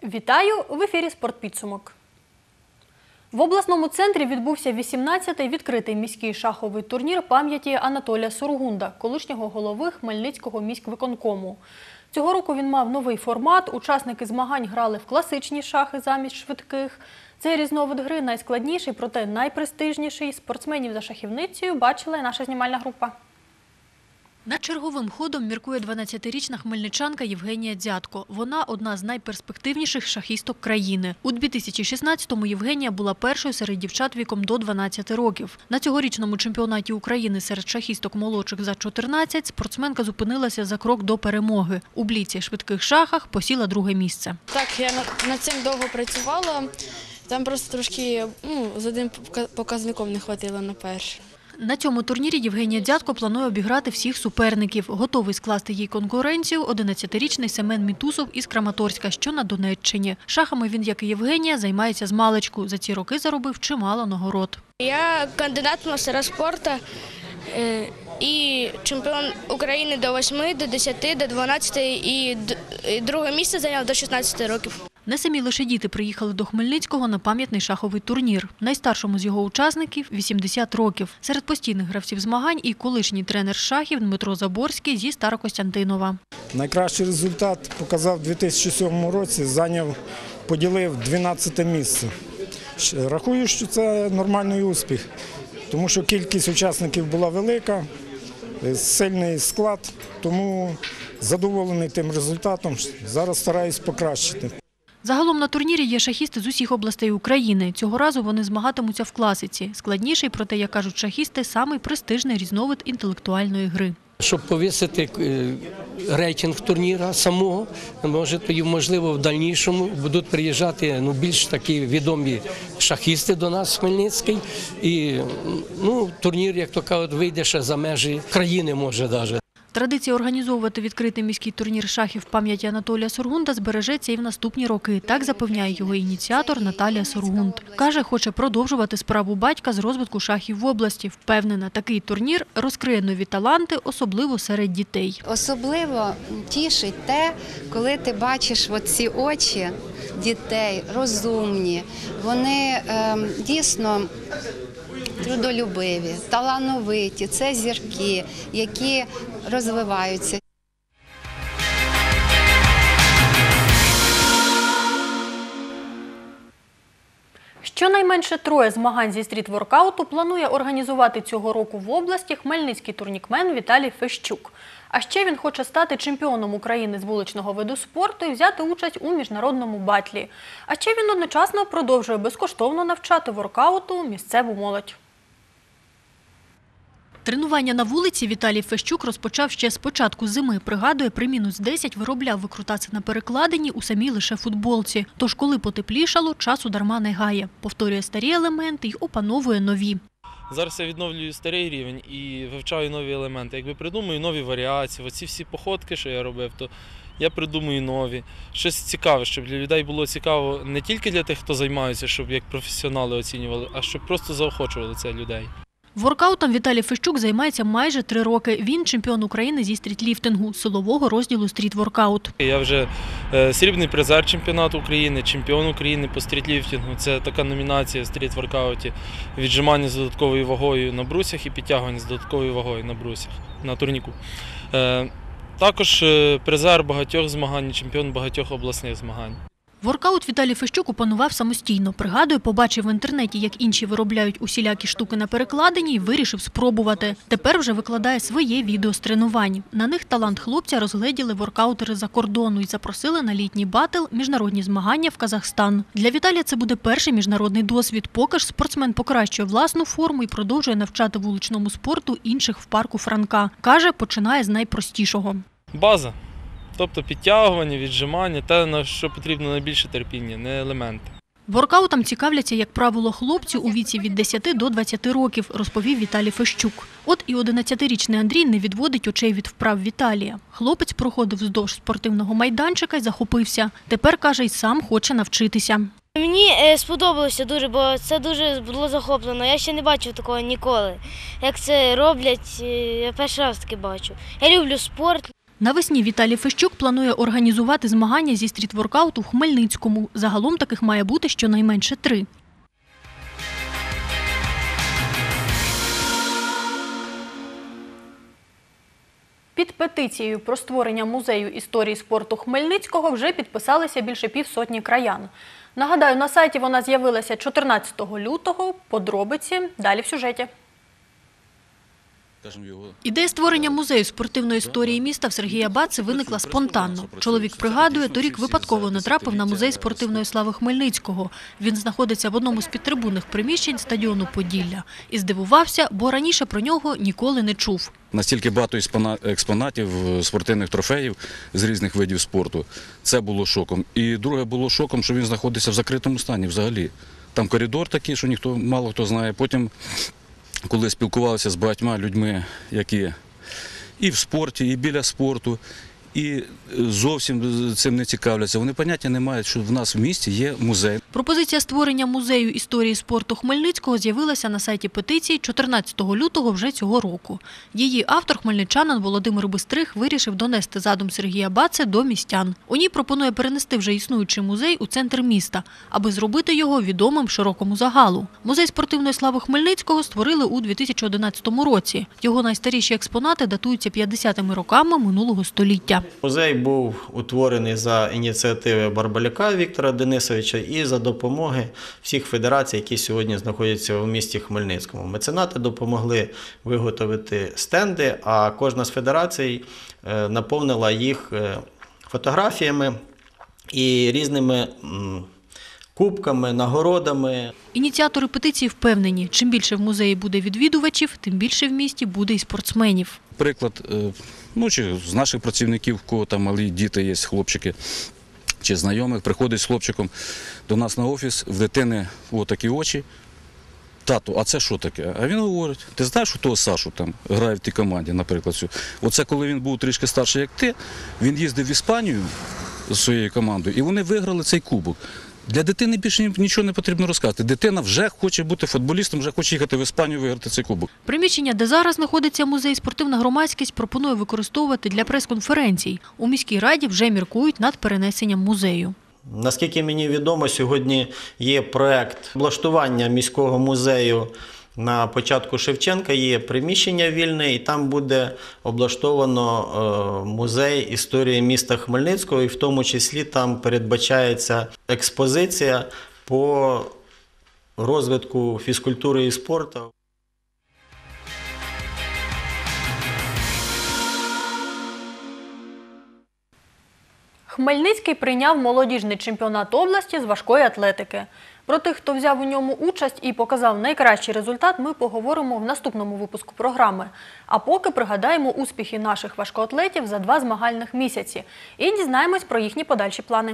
Вітаю! В ефірі «Спортпідсумок». В обласному центрі відбувся 18-й відкритий міський шаховий турнір пам'яті Анатолія Сургунда, колишнього голови Хмельницького міськвиконкому. Цього року він мав новий формат, учасники змагань грали в класичні шахи замість швидких. Цей різновид гри найскладніший, проте найпрестижніший. Спортсменів за шахівницею бачила і наша знімальна група. Над черговим ходом міркує 12-річна хмельничанка Євгенія Дзятко. Вона – одна з найперспективніших шахісток країни. У 2016-му Євгенія була першою серед дівчат віком до 12 років. На цьогорічному чемпіонаті України серед шахісток молодших за 14 спортсменка зупинилася за крок до перемоги. У бліці швидких шахах посіла друге місце. Так, я над цим довго працювала. Там просто трошки з одним показником не хватило на перше. На цьому турнірі Євгенія Дзятко планує обіграти всіх суперників. Готовий скласти їй конкуренцію 11-річний Семен Мітусов із Краматорська, що на Донеччині. Шахами він, як і Євгенія, займається змалечку. За ці роки заробив чимало нагород. Я кандидат в мастера спорту і чемпіон України до 8, до 10, до 12 і друге місце зайняв до 16 років. Не самі лише діти приїхали до Хмельницького на пам'ятний шаховий турнір. Найстаршому з його учасників – 80 років. Серед постійних гравців змагань і колишній тренер шахів Дмитро Заборський зі Старокостянтинова. Найкращий результат показав у 2007 році, поділив 12 місце. Рахую, що це нормальний успіх, тому що кількість учасників була велика, сильний склад, тому задоволений тим результатом. Зараз стараюсь покращити. Загалом на турнірі є шахісти з усіх областей України. Цього разу вони змагатимуться в класиці. Складніший, проте, як кажуть шахісти, самий престижний різновид інтелектуальної гри. Щоб повисити рейтинг турніру самого, можливо, в дальнішому будуть приїжджати більш такі відомі шахісти до нас в Хмельницький. І турнір, як то кажуть, вийде ще за межі країни, може навіть. Традиція організовувати відкритий міський турнір шахів пам'яті Анатолія Сургунда збережеться і в наступні роки. Так запевняє його ініціатор Наталія Сургунд. Каже, хоче продовжувати справу батька з розвитку шахів в області. Впевнена, такий турнір розкриє нові таланти, особливо серед дітей. Особливо тішить те, коли ти бачиш ці очі дітей, розумні. Вони дійсно трудолюбиві, талановиті. Це зірки, які розвиваються. Щонайменше 3 змагань зі стріт-воркауту планує організувати цього року в області хмельницький турнікмен Віталій Фещук. А ще він хоче стати чемпіоном України з вуличного виду спорту і взяти участь у міжнародному батлі. А ще він одночасно продовжує безкоштовно навчати воркауту місцеву молодь. Тренування на вулиці Віталій Фещук розпочав ще з початку зими. Пригадує, при мінус 10 виробляв викрутаси на перекладині у самій лише футболці. Тож, коли потеплішало, часу дарма не гає. Повторює старі елементи й опановує нові. Зараз я відновлюю старий рівень і вивчаю нові елементи. Якби придумую нові варіації, оці всі походки, що я робив, то я придумую нові. Щось цікаве, щоб для людей було цікаво не тільки для тих, хто займається, щоб як професіонали оцінювали, а щоб просто заохочували це людей. Воркаутом Віталій Фещук займається майже 3 роки. Він чемпіон України зі стрітліфтингу, силового розділу стріт-воркаут. Я вже срібний призер чемпіонату України, чемпіон України по стрітліфтингу. Це така номінація в стріт-воркауті. Віджимання з додатковою вагою на брусях і підтягування з додатковою вагою на брусях, на турніку. Також призер багатьох змагань, чемпіон багатьох обласних змагань. Воркаут Віталій Фещук опанував самостійно. Пригадує, побачив в інтернеті, як інші виробляють усілякі штуки на перекладині і вирішив спробувати. Тепер вже викладає своє відео з тренувань. На них талант хлопця розгледіли воркаутери за кордону і запросили на літній батл міжнародні змагання в Казахстан. Для Віталія це буде перший міжнародний досвід. Поки ж спортсмен покращує власну форму і продовжує навчати вуличному спорту інших в парку Франка. Каже, починає з найпростішого. База. Тобто підтягування, віджимання, те, на що потрібно найбільше терпіння, не елементи. Воркаутом цікавляться, як правило, хлопці у віці від 10 до 20 років, розповів Віталій Фещук. От і 11-річний Андрій не відводить очей від вправ Віталія. Хлопець проходив вздовж спортивного майданчика і захопився. Тепер, каже, й сам хоче навчитися. Мені сподобалося дуже, бо це дуже було захоплено. Я ще не бачив такого ніколи. Як це роблять, я перший раз таки бачу. Я люблю спорт. Навесні Віталій Фещук планує організувати змагання зі стрітворкауту в Хмельницькому. Загалом таких має бути щонайменше 3. Під петицією про створення музею історії спорту Хмельницького вже підписалися більше півсотні краян. Нагадаю, на сайті вона з'явилася 14 лютого. Подробиці далі в сюжеті. Ідея створення музею спортивної історії міста в Сергія Баци виникла спонтанно. Чоловік пригадує, торік випадково натрапив на музей спортивної слави Хмельницького. Він знаходиться в одному з підтрибунних приміщень стадіону «Поділля». І здивувався, бо раніше про нього ніколи не чув. Настільки багато експонатів, спортивних трофеїв з різних видів спорту. Це було шоком. І друге було шоком, що він знаходиться в закритому стані взагалі. Там коридор такий, що мало хто знає. Потім, коли спілкувався з багатьма людьми, які і в спорті, і біля спорту, і зовсім цим не цікавляться, вони поняття не мають, що в нас в місті є музей. Пропозиція створення музею історії спорту Хмельницького з'явилася на сайті петиції 14 лютого вже цього року. Її автор, хмельничанин Володимир Бистрих, вирішив донести задум Сергія Баци до містян. У ній пропонує перенести вже існуючий музей у центр міста, аби зробити його відомим широкому загалу. Музей спортивної слави Хмельницького створили у 2011 році. Його найстаріші експонати датуються 50-ми роками минулого століття. Музей був утворений за ініціативи Барбаляка Віктора Денисовича і за допомоги всіх федерацій, які сьогодні знаходяться у місті Хмельницькому. Меценати допомогли виготовити стенди, а кожна з федерацій наповнила їх фотографіями і різними кубками, нагородами. Ініціатори петиції впевнені, чим більше в музеї буде відвідувачів, тим більше в місті буде і спортсменів. Приклад, чи з наших працівників, в кого там малі діти є, хлопчики, чи знайомих, приходить з хлопчиком до нас на офіс, в дитини такі очі. Тату, а це що таке? А він говорить, ти знаєш, що того Сашу там грає в тій команді, наприклад. Оце коли він був трішки старший, як ти, він їздив в Іспанію з своєю командою, і вони виграли цей кубок. Для дитини більше нічого не потрібно розказати. Дитина вже хоче бути футболістом, вже хоче їхати в Іспанію виграти цей кубок. Приміщення, де зараз знаходиться музей, спортивна громадськість пропонує використовувати для прес-конференцій. У міській раді вже міркують над перенесенням музею. Наскільки мені відомо, сьогодні є проект облаштування міського музею на початку Шевченка, є приміщення вільне, і там буде облаштовано музей історії міста Хмельницького, і в тому числі там передбачається експозиція по розвитку фізкультури і спорту. Хмельницький прийняв молодіжний чемпіонат області з важкої атлетики. Про тих, хто взяв у ньому участь і показав найкращий результат, ми поговоримо в наступному випуску програми. А поки пригадаємо успіхи наших важкоатлетів за 2 змагальних місяці і дізнаємось про їхні подальші плани.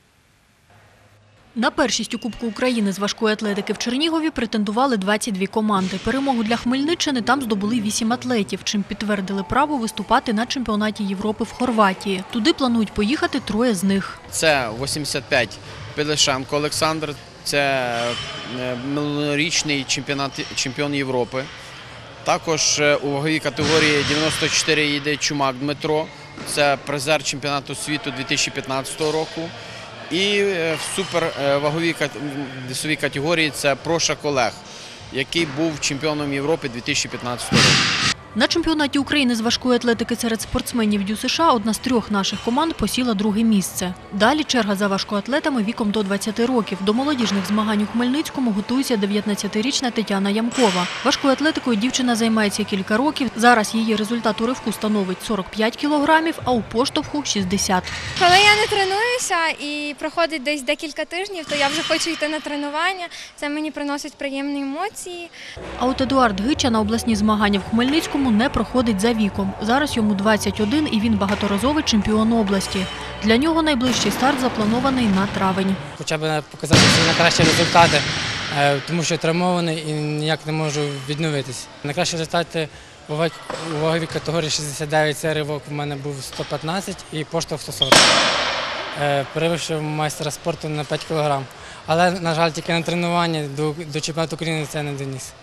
На першість у Кубку України з важкої атлетики в Чернігові претендували 22 команди. Перемогу для Хмельниччини там здобули 8 атлетів, чим підтвердили право виступати на чемпіонаті Європи в Хорватії. Туди планують поїхати 3 з них. Це 85 Пилишенко Олександр, це минулорічний чемпіон Європи. Також у ваговій категорії 94 їде Чумак Дмитро, це призер чемпіонату світу 2015 року. І в суперваговій весовій категорії це Прошак Олег, який був чемпіоном Європи 2015 року. На чемпіонаті України з важкої атлетики серед спортсменів ДЮСШ одна з 3 наших команд посіла 2-ге місце. Далі черга за важкоатлетами віком до 20 років. До молодіжних змагань у Хмельницькому готується 19-річна Тетяна Ямкова. Важкою атлетикою дівчина займається кілька років. Зараз її результат у ривку становить 45 кілограмів, а у поштовху – 60. Коли я не тренуюся і проходить десь декілька тижнів, то я вже хочу йти на тренування. Це мені приносить приємні емоції. А от Едуард Гича на обласні змагання в Хмельницькому не проходить за віком. Зараз йому 21 і він багаторазовий чемпіон області. Для нього найближчий старт запланований на травень. Хоча б показати свої найкращі результати, тому що травмований і ніяк не можу відновитись. Найкращі результати у ваговій категорії 69 це ривок у мене був 115 і поштовх 140. Перевищив майстра спорту на 5 кг. Але, на жаль, тільки на тренування до чемпіонату України це не доніс.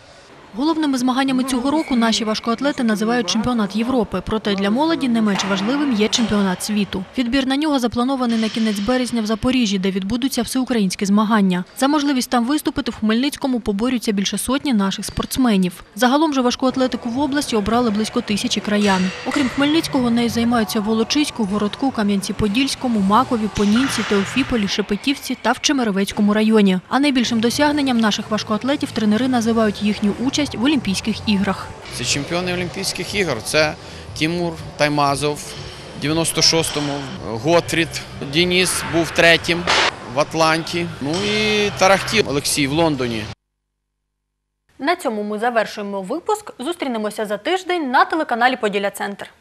Головними змаганнями цього року наші важкоатлети називають чемпіонат Європи. Проте для молоді не менш важливим є чемпіонат світу. Відбір на нього запланований на кінець березня в Запоріжжі, де відбудуться всеукраїнські змагання. За можливість там виступити в Хмельницькому поборються більше сотні наших спортсменів. Загалом же важку атлетику в області обрали близько 1000 краян. Окрім Хмельницького, нею займаються в Волочиську, Городку, Кам'янці-Подільському, Макові, Понінці, Теофіполі, Шепетівці та в Чемеровецькому районі. А найбільшим досягненням наших важкоатлетів тренери називають їхню участь в Олімпійських іграх. Це чемпіони Олімпійських ігор. Це Тимур Таймазов в 96-му, Готфрід Денис був 3-м в Атланті, ну і Тарахтій Олексій в Лондоні. На цьому ми завершуємо випуск. Зустрінемося за тиждень на телеканалі «Поділля Центр».